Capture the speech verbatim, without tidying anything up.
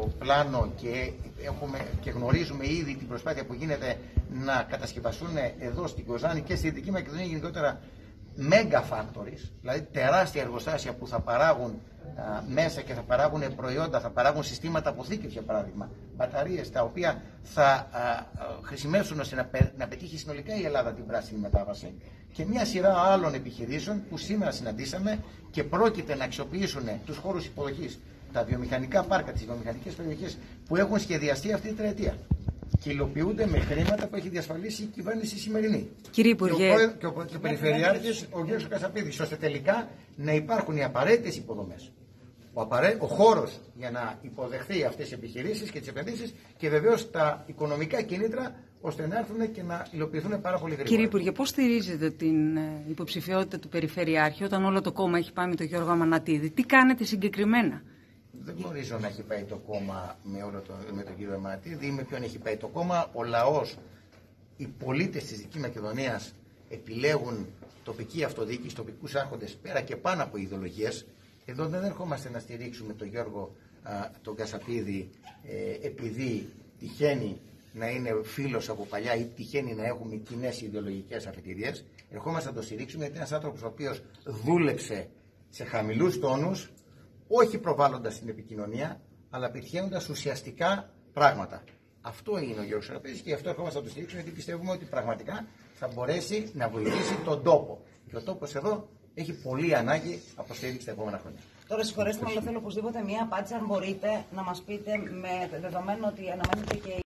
πλάνο και, έχουμε, και γνωρίζουμε ήδη την προσπάθεια που γίνεται να κατασκευαστούν εδώ στην Κοζάνη και στη Δυτική Μακεδονία γενικότερα mega factories, δηλαδή τεράστια εργοστάσια που θα παράγουν α, μέσα και θα παράγουν προϊόντα, θα παράγουν συστήματα αποθήκευσης, για παράδειγμα, μπαταρίες, τα οποία θα α, α, χρησιμεύσουν ώστε να, πε, να πετύχει συνολικά η Ελλάδα την πράσινη μετάβαση, και μια σειρά άλλων επιχειρήσεων που σήμερα συναντήσαμε και πρόκειται να αξιοποιήσουν τους χώρους υποδοχής, τα βιομηχανικά πάρκα, τις βιομηχανικές περιοχές που έχουν σχεδιαστεί αυτή τη τριετία και υλοποιούνται με χρήματα που έχει διασφαλίσει η κυβέρνηση σημερινή. Κύριε Υπουργέ. Και ο, και ο, και ο Περιφερειάρχης, ο κ. Κασαπίδης, ώστε τελικά να υπάρχουν οι απαραίτητες υποδομές. Ο, απαρέ... ο χώρος για να υποδεχθεί αυτές τις επιχειρήσεις και τις επενδύσεις και βεβαίως τα οικονομικά κίνητρα ώστε να έρθουν και να υλοποιηθούν πάρα πολύ γρήγορα. Κύριε Υπουργέ, πώς στηρίζετε την υποψηφιότητα του Περιφερειάρχη όταν όλο το κόμμα έχει πάει με τον Γιώργο Αμανατίδη? Τι κάνετε συγκεκριμένα? Δεν γνωρίζω να έχει πάει το κόμμα με, όλο το, με τον κύριο Αμανατίδη ή με ποιον έχει πάει το κόμμα. Ο λαός, οι πολίτες της Δυτικής Μακεδονίας επιλέγουν τοπική αυτοδιοίκηση, τοπικούς άρχοντες πέρα και πάνω από ιδεολογίες. Εδώ δεν ερχόμαστε να στηρίξουμε τον Γιώργο α, τον Κασαπίδη ε, επειδή τυχαίνει να είναι φίλος από παλιά ή τυχαίνει να έχουμε κοινές ιδεολογικές αφετηρίες. Ερχόμαστε να το στηρίξουμε γιατί είναι ένας άνθρωπος ο οποίος δούλεψε σε χαμηλούς τόνους, όχι προβάλλοντας την επικοινωνία, αλλά πετυχαίνοντας ουσιαστικά πράγματα. Αυτό είναι ο Γιώργος Κασαπίδης και γι' αυτό ερχόμαστε να το στηρίξουμε, γιατί πιστεύουμε ότι πραγματικά θα μπορέσει να βοηθήσει τον τόπο. Και ο τόπος εδώ έχει πολύ ανάγκη από στήριξη τα επόμενα χρόνια. Τώρα συγχωρέστε με, αλλά θέλω οπωσδήποτε μία απάντηση, αν μπορείτε να μας πείτε, με δεδομένο ότι αναμένεται και